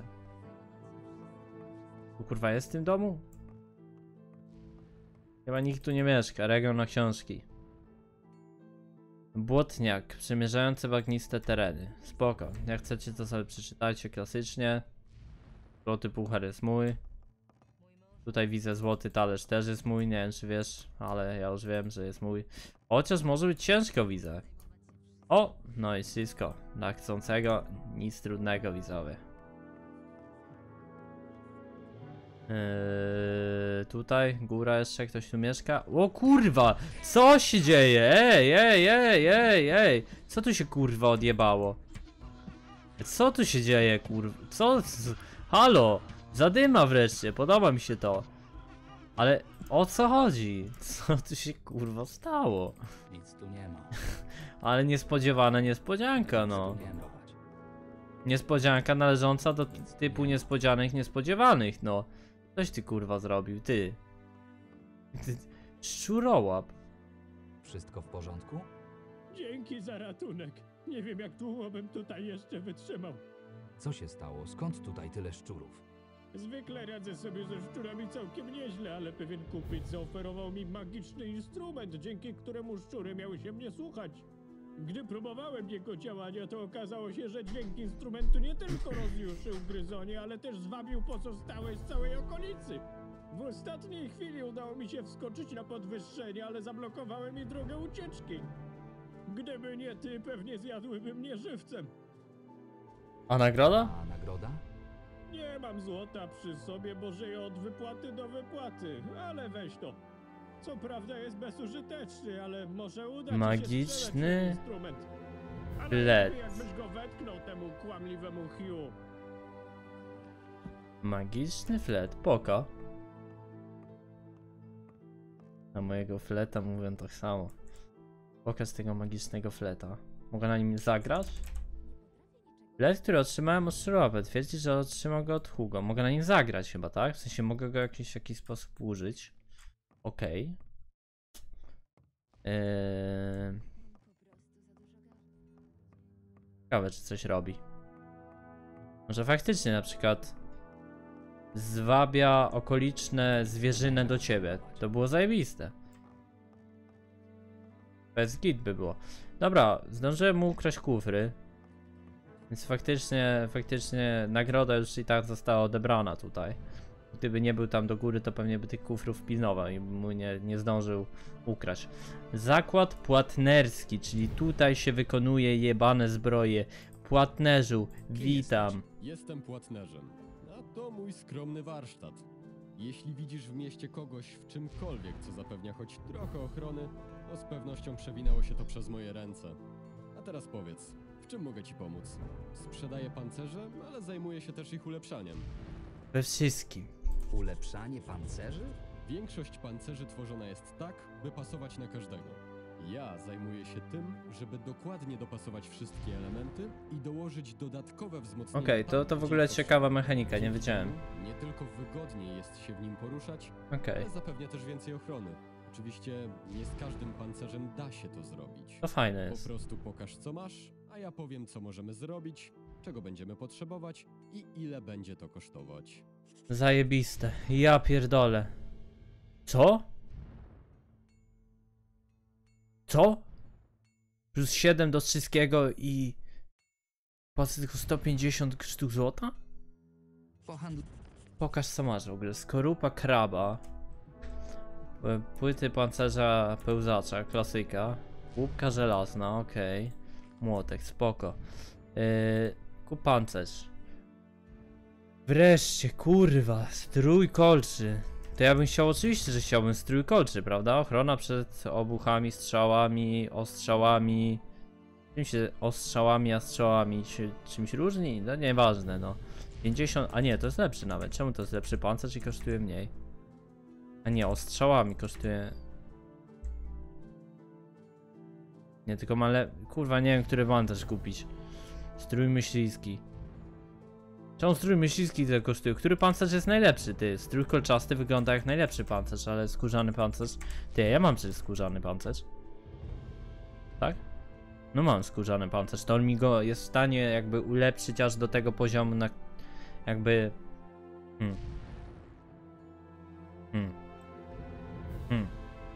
Tu kurwa jest w tym domu? Chyba nikt tu nie mieszka. Region na książki. Błotniak, przemierzający bagniste tereny. Spoko, jak chcecie to sobie przeczytajcie klasycznie. Złoty puchar jest mój. Tutaj widzę złoty talerz też jest mój, nie wiem czy wiesz, ale ja już wiem, że jest mój. Chociaż może być ciężko, widzę. O, no i wszystko. Dla chcącego nic trudnego, widzowie. Yy, tutaj, góra jeszcze, ktoś tu mieszka. O kurwa, co się dzieje? Ej, ej, ej, ej, ej. Co tu się kurwa odjebało? Co tu się dzieje kurwa? Co? Halo, zadyma wreszcie, podoba mi się to. Ale o co chodzi? Co tu się kurwa stało? Nic tu nie ma. Ale niespodziewana niespodzianka, no. Niespodzianka należąca do typu niespodzianych, niespodziewanych, no. Coś ty kurwa zrobił, ty. ty szczurołap. Wszystko w porządku? Dzięki za ratunek. Nie wiem, jak długo bym tutaj jeszcze wytrzymał. Co się stało? Skąd tutaj tyle szczurów? Zwykle radzę sobie ze szczurami całkiem nieźle, ale pewien kupiec zaoferował mi magiczny instrument, dzięki któremu szczury miały się mnie słuchać. Gdy próbowałem jego działania, to okazało się, że dźwięk instrumentu nie tylko rozjuszył gryzonie, ale też zwabił pozostałe z całej okolicy. W ostatniej chwili udało mi się wskoczyć na podwyższenie, ale zablokowałem mi drogę ucieczki. Gdyby nie ty, pewnie zjadłyby mnie żywcem. A nagroda? A nagroda? Nie mam złota przy sobie, bo żyję od wypłaty do wypłaty, ale weź to. Co prawda jest bezużyteczny, ale może uda ci Magiczny się strzelać instrument. A flet. najlepiej, jakbyś go wetknął temu kłamliwemu Hugh. Magiczny flet, poko. Na mojego fleta mówią tak samo. Pokaż tego magicznego fleta. Mogę na nim zagrać? Flet, który otrzymałem od Szczurowa, twierdzi, że otrzymał go od Hugo. Mogę na nim zagrać chyba, tak? W sensie mogę go w jakiś, jakiś sposób użyć. Okej. Okay. Eee... Ciekawe, czy coś robi. Może faktycznie na przykład zwabia okoliczne zwierzynę do ciebie. To było zajebiste. Bez git by było. Dobra, zdążyłem mu ukraść kufry. Więc faktycznie, faktycznie nagroda już i tak została odebrana tutaj. Gdyby nie był tam do góry, to pewnie by tych kufrów pilnował i mu nie, nie zdążył ukraść. Zakład płatnerski, czyli tutaj się wykonuje jebane zbroje. Płatnerzu, witam. Jestem płatnerzem, a to mój skromny warsztat. Jeśli widzisz w mieście kogoś w czymkolwiek, co zapewnia choć trochę ochrony, to z pewnością przewinęło się to przez moje ręce. A teraz powiedz, w czym mogę ci pomóc? Sprzedaję pancerze, ale zajmuję się też ich ulepszaniem. We wszystkim. Ulepszanie pancerzy? Większość pancerzy tworzona jest tak, by pasować na każdego. Ja zajmuję się tym, żeby dokładnie dopasować wszystkie elementy i dołożyć dodatkowe wzmocnienia. Okej, okay, to, to w ogóle ciekawa mechanika, nie wiedziałem. Nie tylko wygodniej jest się w nim poruszać, okay. ale zapewnia też więcej ochrony. Oczywiście nie z każdym pancerzem da się to zrobić. To fajne jest. Po prostu pokaż, co masz, a ja powiem, co możemy zrobić, czego będziemy potrzebować i ile będzie to kosztować. Zajebiste. Ja pierdolę. Co? Co? Plus siedem do wszystkiego i płacę tylko sto pięćdziesiąt sztuk złota? Pokaż, co masz w ogóle. Skorupa kraba. Płyty pancerza pełzacza, klasyka. Łupka żelazna, okej. Okay. Młotek, spoko. Yy, kup pancerz. Wreszcie, kurwa, strój kolczy. To ja bym chciał, oczywiście, że chciałbym strój kolczy, prawda? Ochrona przed obuchami, strzałami, ostrzałami. Czym się ostrzałami, a strzałami czy, czymś różni? No nieważne, no. pięćdziesiąt, a nie, to jest lepszy nawet. Czemu to jest lepszy pancerz i kosztuje mniej? A nie, ostrzałami kosztuje... Nie, tylko ma le... Kurwa, nie wiem, który pancerz kupić. Strój myśliwski. Czemu strój myśliwski tyle kosztuje? Który pancerz jest najlepszy? Ty, strój kolczasty wygląda jak najlepszy pancerz, ale skórzany pancerz... Ty, ja mam przecież skórzany pancerz. Tak? No mam skórzany pancerz, to on mi go jest w stanie jakby ulepszyć aż do tego poziomu na... Jakby... Hmm. Hmm. Hmm.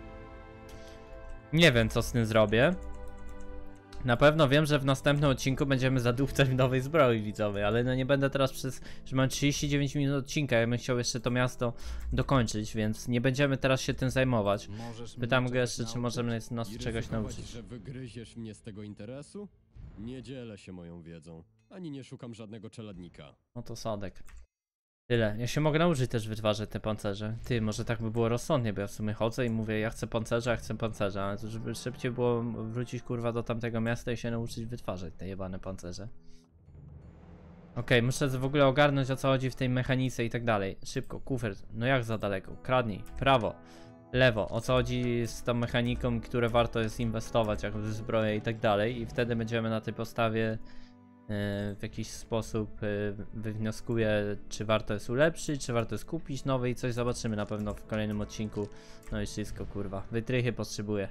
Nie wiem, co z tym zrobię. Na pewno wiem, że w następnym odcinku będziemy zadupcać w nowej zbroi widzowej, ale no nie będę teraz przez... że mam trzydzieści dziewięć minut odcinka, ja bym chciał jeszcze to miasto dokończyć, więc nie będziemy teraz się tym zajmować. Pytam go jeszcze, czy możemy nas czegoś nauczyć. Że wygryziesz mnie z tego interesu? Nie dzielę się moją wiedzą, ani nie szukam żadnego czeladnika. No to sadek. Tyle. Ja się mogę nauczyć też wytwarzać te pancerze. Ty, może tak by było rozsądnie, bo ja w sumie chodzę i mówię, ja chcę pancerza, ja chcę pancerza, ale to żeby szybciej było wrócić kurwa do tamtego miasta i się nauczyć wytwarzać te jebane pancerze. Okej, okay, muszę w ogóle ogarnąć, o co chodzi w tej mechanice i tak dalej. Szybko, kufer. No jak za daleko? Kradnij. Prawo. lewo. O co chodzi z tą mechaniką, które warto jest inwestować, jak w zbroję i tak dalej. I wtedy będziemy na tej podstawie w jakiś sposób wywnioskuje, czy warto jest ulepszyć, czy warto jest kupić nowy i coś zobaczymy na pewno w kolejnym odcinku. No i wszystko, kurwa. Wytrychy potrzebuję.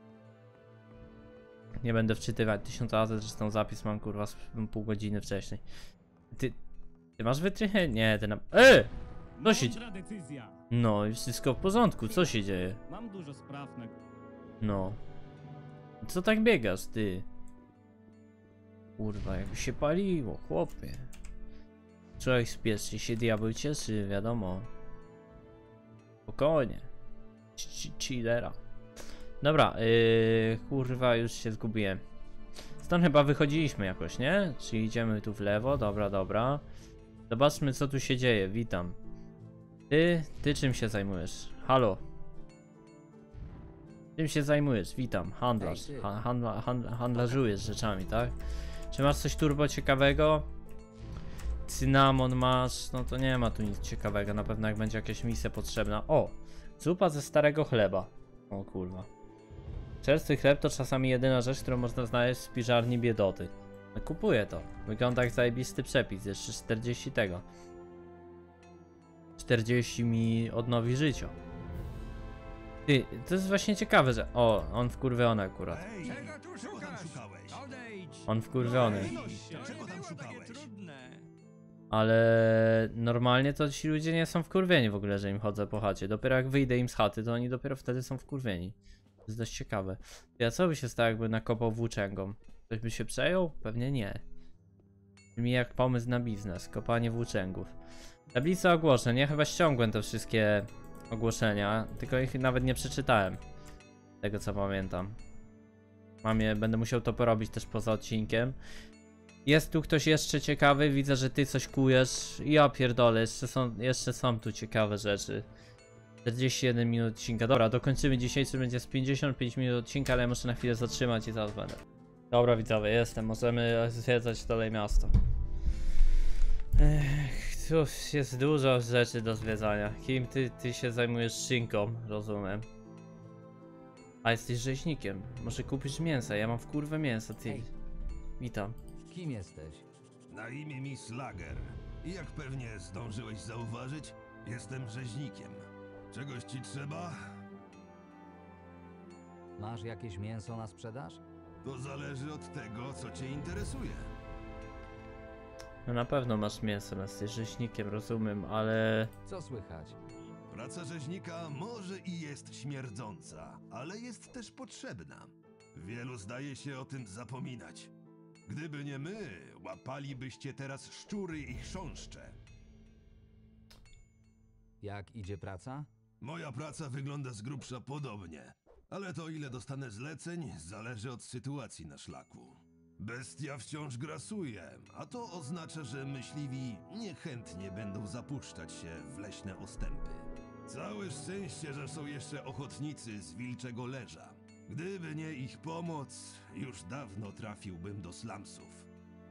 Nie będę wczytywać tysiąc razy, zresztą zapis mam, kurwa, z pół godziny wcześniej. Ty, ty masz wytrychy? Nie, ty na... E! Co się dzieje? decyzja. No i wszystko w porządku, co się dzieje? Mam dużo spraw na... No. Co tak biegasz, ty? Kurwa, jakby się paliło, chłopie. Człowiek spieszy się, diabeł cieszy, wiadomo. Spokojnie. Chillera. Dobra, yy, kurwa, już się zgubiłem. Stąd chyba wychodziliśmy jakoś, nie? Czyli idziemy tu w lewo, dobra, dobra. Zobaczmy, co tu się dzieje, witam. Ty, ty czym się zajmujesz? Halo. Czym się zajmujesz? Witam, handlarz. Ha, handla, handla, handlarzujesz rzeczami, tak? Czy masz coś turbo ciekawego? Cynamon masz? No to nie ma tu nic ciekawego, na pewno jak będzie jakaś misja potrzebna. O! Zupa ze starego chleba. O kurwa. Czerstwy chleb to czasami jedyna rzecz, którą można znaleźć w spiżarni biedoty. No, kupuję to. Wygląda jak zajebisty przepis, jeszcze czterdzieści tego. czterdzieści mi odnowi życie. Ty, to jest właśnie ciekawe, że... O, on wkurwiony akurat. On wkurwiony. Ale normalnie to ci ludzie nie są wkurwieni w ogóle, że im chodzę po chacie. Dopiero jak wyjdę im z chaty, to oni dopiero wtedy są wkurwieni. To jest dość ciekawe. Ja co by się stało, jakby nakopał włóczęgą? Ktoś by się przejął? Pewnie nie. Mi jak pomysł na biznes, kopanie włóczęgów. Tablica ogłoszeń, ja chyba ściągłem te wszystkie ogłoszenia, tylko ich nawet nie przeczytałem. Tego co pamiętam. Mam je, będę musiał to porobić też poza odcinkiem. Jest tu ktoś jeszcze ciekawy? Widzę, że ty coś kujesz. Ja pierdolę, jeszcze są, jeszcze są tu ciekawe rzeczy. czterdzieści jeden minut odcinka. Dobra, dokończymy dzisiejszy, będzie z pięćdziesiąt pięć minut odcinka, ale ja muszę na chwilę zatrzymać i zaraz będę. Dobra widzowie, jestem, możemy zwiedzać dalej miasto. Ech, cóż, jest dużo rzeczy do zwiedzania. Kim ty, ty się zajmujesz szynką, rozumiem. A jesteś rzeźnikiem, może kupisz mięsa, ja mam w kurwę mięso, ty. Ej. Witam. Kim jesteś? Na imię Miss Lager. I jak pewnie zdążyłeś zauważyć, jestem rzeźnikiem. Czegoś ci trzeba? Masz jakieś mięso na sprzedaż? To zależy od tego, co cię interesuje. No na pewno masz mięso, no jesteś rzeźnikiem, rozumiem, ale... Co słychać? Praca rzeźnika może i jest śmierdząca, ale jest też potrzebna. Wielu zdaje się o tym zapominać. Gdyby nie my, łapalibyście teraz szczury i chrząszcze. Jak idzie praca? Moja praca wygląda z grubsza podobnie, ale to ile dostanę zleceń zależy od sytuacji na szlaku. Bestia wciąż grasuje, a to oznacza, że myśliwi niechętnie będą zapuszczać się w leśne ostępy. Całe szczęście, że są jeszcze ochotnicy z Wilczego Leża. Gdyby nie ich pomoc, już dawno trafiłbym do slumsów.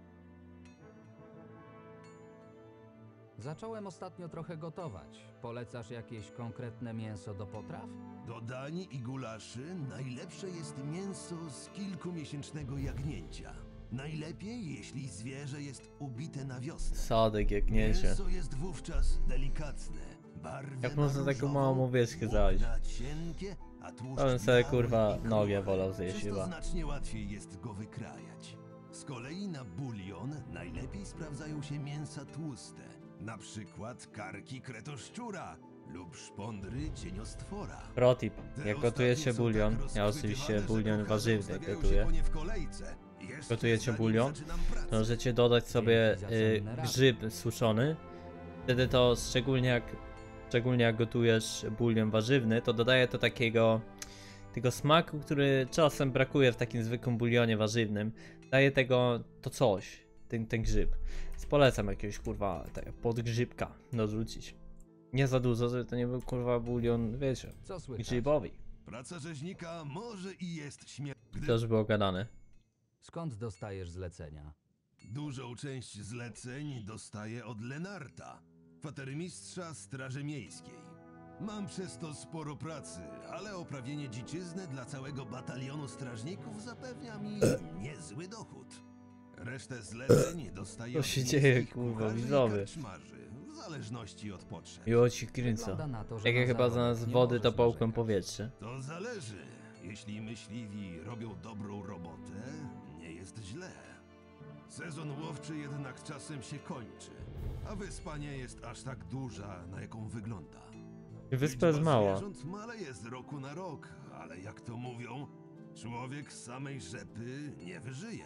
Zacząłem ostatnio trochę gotować. Polecasz jakieś konkretne mięso do potraw? Do dani i gulaszy najlepsze jest mięso z kilkumiesięcznego jagnięcia. Najlepiej, jeśli zwierzę jest ubite na wiosnę. Sadek jagnięcia. Mięso jest wówczas delikatne. Barwę Jak można taką różową, małą owieczkę zająć? łupna cienkie, a tłuszcz To bym sobie biały kurwa i nogę kruchy, wolał zjeść przez to chyba. znacznie łatwiej jest go wykrajać. Z kolei na bulion najlepiej sprawdzają się mięsa tłuste. Na przykład karki kretoszczura lub szpondry cieniostwora. Protip, Te jak gotujecie ostatnie są bulion, tak ja oczywiście rozchwytywane, że bulion kucharze warzywny ustawiają się gotuję. po nie w kolejce. Jeszcze Gotujecie zanim bulion, zaczynam pracę. to możecie dodać sobie Dzięki za y, cenne rady. grzyb suszony. Wtedy to szczególnie jak, szczególnie jak gotujesz bulion warzywny, to dodaje to takiego tego smaku, który czasem brakuje w takim zwykłym bulionie warzywnym. Daje tego to coś, ten, ten grzyb. Więc polecam jakiegoś kurwa tak, podgrzybka dorzucić. Nie za dużo, żeby to nie był kurwa bulion, wiecie, Co słychać? grzybowi. Praca rzeźnika może i jest śmiertelna. To już było gadane. Skąd dostajesz zlecenia? Dużą część zleceń dostaję od Lenarta, kwatermistrza Straży Miejskiej. Mam przez to sporo pracy, ale oprawienie dziczyzny dla całego batalionu strażników zapewnia mi niezły dochód. Resztę zleceń dostaję Co od się miejskich dzieje, kurwa, kucharzy i widzowie? karczmarzy, w zależności od potrzeb. I o ci kręca. Wygląda na to, że Jak ja na chyba zarobek zamiast nie wody możesz to połkłem narzekać. powietrze. To zależy. Jeśli myśliwi robią dobrą robotę, nie jest źle. Sezon łowczy jednak czasem się kończy, a wyspa nie jest aż tak duża, na jaką wygląda. Wyspa jest Liczba mała. zwierząt maleje z roku na rok, ale jak to mówią, człowiek z samej rzepy nie wyżyje.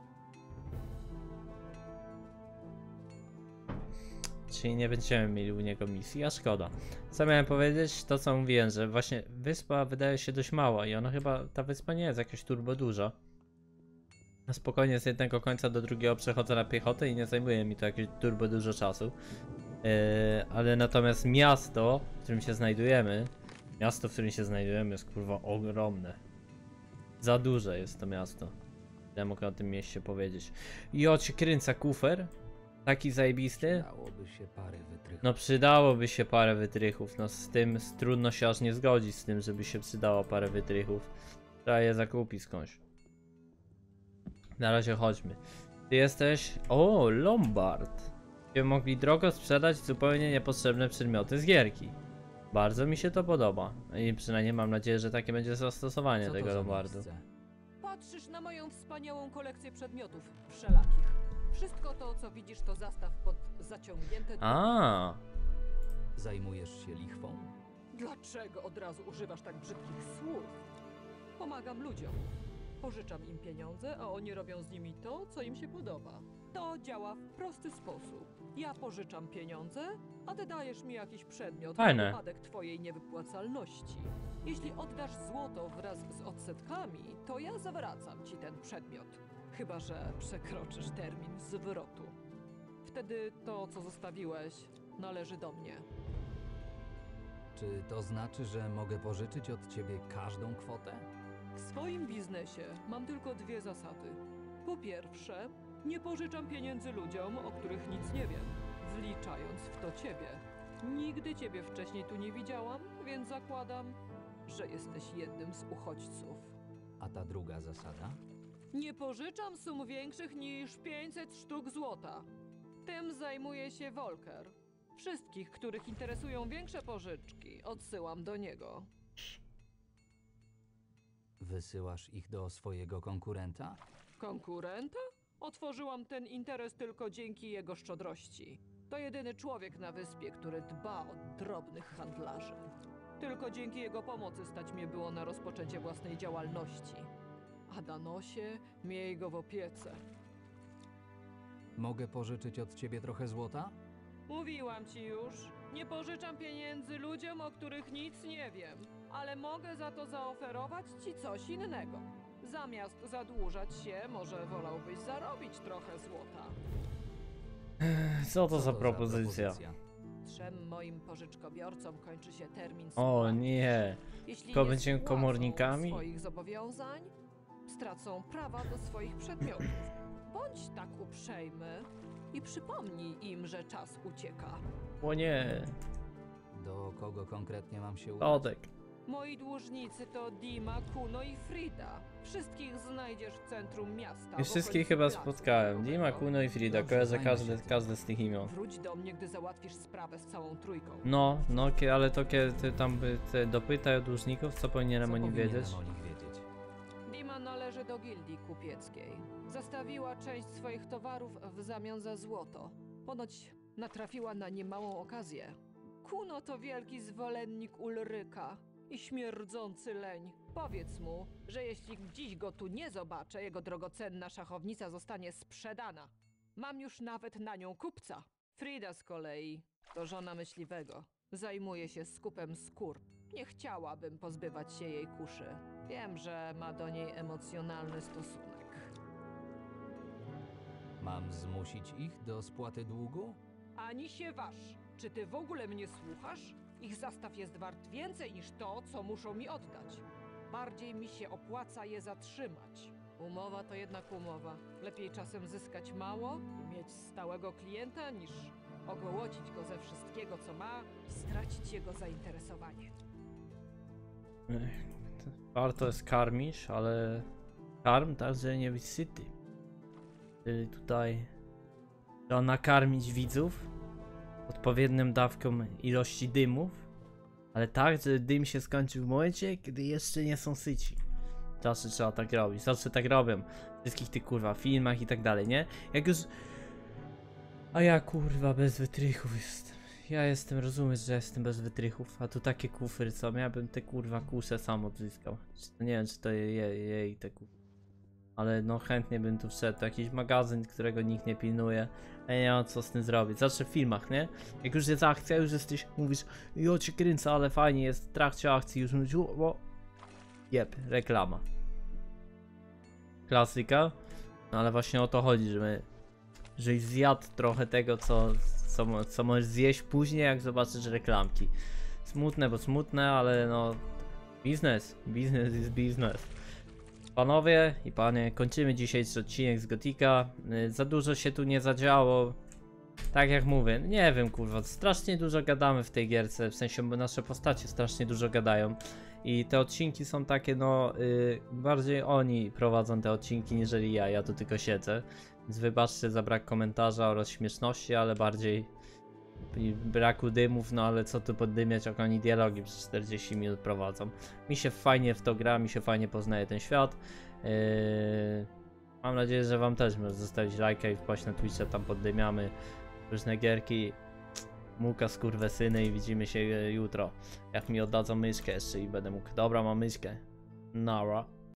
Czyli nie będziemy mieli u niego misji, a szkoda. Co miałem powiedzieć? To co mówiłem, że właśnie wyspa wydaje się dość mała i ona chyba, ta wyspa nie jest jakaś turbo duża. Na spokojnie z jednego końca do drugiego przechodzę na piechotę i nie zajmuje mi to jakieś turbo dużo czasu. Yy, ale natomiast miasto, w którym się znajdujemy, miasto, w którym się znajdujemy jest kurwa ogromne. Za duże jest to miasto. Ja mogę o tym mieście powiedzieć. I o, cię kręca kufer. Taki zajebisty. Dałoby się parę wytrychów. No przydałoby się parę wytrychów. No z tym z, trudno się aż nie zgodzić z tym, żeby się przydało parę wytrychów. Trzeba je zakupić skądś. Na razie chodźmy. Ty jesteś... O, Lombard. Będziemy mogli drogo sprzedać zupełnie niepotrzebne przedmioty z gierki. Bardzo mi się to podoba. I przynajmniej mam nadzieję, że takie będzie zastosowanie Co to tego za Lombardu. miejsce? Patrzysz na moją wspaniałą kolekcję przedmiotów wszelakich. Wszystko to, co widzisz, to zastaw pod zaciągnięte... A. Zajmujesz się lichwą? Dlaczego od razu używasz tak brzydkich słów? Pomagam ludziom. Pożyczam im pieniądze, a oni robią z nimi to, co im się podoba. To działa w prosty sposób. Ja pożyczam pieniądze, a ty dajesz mi jakiś przedmiot Fajne. na wypadek twojej niewypłacalności. Jeśli oddasz złoto wraz z odsetkami, to ja zawracam ci ten przedmiot. Chyba że przekroczysz termin zwrotu. Wtedy to, co zostawiłeś, należy do mnie. Czy to znaczy, że mogę pożyczyć od ciebie każdą kwotę? W swoim biznesie mam tylko dwie zasady. Po pierwsze, nie pożyczam pieniędzy ludziom, o których nic nie wiem, wliczając w to ciebie. Nigdy ciebie wcześniej tu nie widziałam, więc zakładam, że jesteś jednym z uchodźców. A ta druga zasada? Nie pożyczam sum większych niż pięćset sztuk złota. Tym zajmuje się Volker. Wszystkich, których interesują większe pożyczki, odsyłam do niego. Wysyłasz ich do swojego konkurenta? Konkurenta? Otworzyłam ten interes tylko dzięki jego szczodrości. To jedyny człowiek na wyspie, który dba o drobnych handlarzy. Tylko dzięki jego pomocy stać mnie było na rozpoczęcie własnej działalności. A Danosie miej go w opiece. Mogę pożyczyć od ciebie trochę złota? Mówiłam ci już, nie pożyczam pieniędzy ludziom, o których nic nie wiem, ale mogę za to zaoferować ci coś innego. Zamiast zadłużać się, może wolałbyś zarobić trochę złota. Co to za propozycja? Trzem moim pożyczkobiorcom kończy się termin O spłaty. nie. Jeśli Tylko nie będziemy spłacą komornikami? swoich zobowiązań, stracą prawa do swoich przedmiotów. Bądź tak uprzejmy i przypomnij im, że czas ucieka. O nie. Do kogo konkretnie mam się udać? Todek. Moi dłużnicy to Dima, Kuno i Frida. Wszystkich znajdziesz w centrum miasta. I w wszystkich okolicy chyba placu spotkałem. targowego. Dima, Kuno i Frida. Dobrze, Kojarzę zajmę każdy, się tym. każdy z tych imion. Wróć do mnie, gdy załatwisz sprawę z całą trójką. No, no, kie- ale to kiedy ty tam by ty dopytaj o dłużników, co powinienem Co o nich powinienem wiedzieć? o nich wiedzieć? Dima należy do gildii kupieckiej. Zastawiła część swoich towarów w zamian za złoto. Ponoć natrafiła na niemałą okazję. Kuno to wielki zwolennik Ulryka i śmierdzący leń. Powiedz mu, że jeśli dziś go tu nie zobaczę, jego drogocenna szachownica zostanie sprzedana. Mam już nawet na nią kupca. Frida z kolei to żona myśliwego. Zajmuje się skupem skór. Nie chciałabym pozbywać się jej kuszy. Wiem, że ma do niej emocjonalny stosunek. Mam zmusić ich do spłaty długu? Ani się waż. Czy ty w ogóle mnie słuchasz? Ich zastaw jest wart więcej niż to, co muszą mi oddać. Bardziej mi się opłaca je zatrzymać. Umowa to jednak umowa. Lepiej czasem zyskać mało i mieć stałego klienta niż ogołocić go ze wszystkiego, co ma i stracić jego zainteresowanie. Ech, warto jest karmić, ale karm także nie być syty. Czyli tutaj trzeba nakarmić widzów odpowiednią dawką ilości dymów, ale tak, żeby dym się skończył w momencie, kiedy jeszcze nie są syci. Zawsze trzeba tak robić, zawsze tak robią w wszystkich tych kurwa filmach i tak dalej, nie? Jak już... A ja kurwa bez wytrychów jestem. Ja jestem, rozumiesz, że jestem bez wytrychów, a tu takie kufry, co miałbym te kurwa kusze sam odzyskał. Nie wiem, czy to jej, jej te kufry. Ale no chętnie bym tu wszedł, to jakiś magazyn, którego nikt nie pilnuje. Ja nie wiem co z tym zrobić, zawsze w filmach, nie? Jak już jest akcja, już jesteś, mówisz, jo cię kręcę, ale fajnie jest w trakcie akcji, już mówisz, o, jeb, reklama. Klasyka, no ale właśnie o to chodzi, żeby, żebyś zjadł trochę tego, co, co, co możesz zjeść później, jak zobaczysz reklamki. Smutne, bo smutne, ale no, biznes, biznes jest biznes. Panowie i panie, kończymy dzisiejszy odcinek z Gotika. Za dużo się tu nie zadziało. Tak jak mówię, nie wiem kurwa, strasznie dużo gadamy w tej gierce, w sensie bo nasze postacie strasznie dużo gadają. I te odcinki są takie, no, yy, bardziej oni prowadzą te odcinki niżeli ja, ja tu tylko siedzę. Więc wybaczcie za brak komentarza oraz śmieszności, ale bardziej braku dymów, no ale co tu poddymiać, jak oni dialogi przez czterdzieści minut prowadzą. Mi się fajnie w to gra, mi się fajnie poznaje ten świat. Yy, mam nadzieję, że wam też możecie zostawić lajka i wpaść na Twitcha, tam poddymiamy różne gierki. Muka skurwysyny i widzimy się jutro. Jak mi oddadzą myszkę jeszcze i będę mógł. Dobra, mam myszkę. Nara.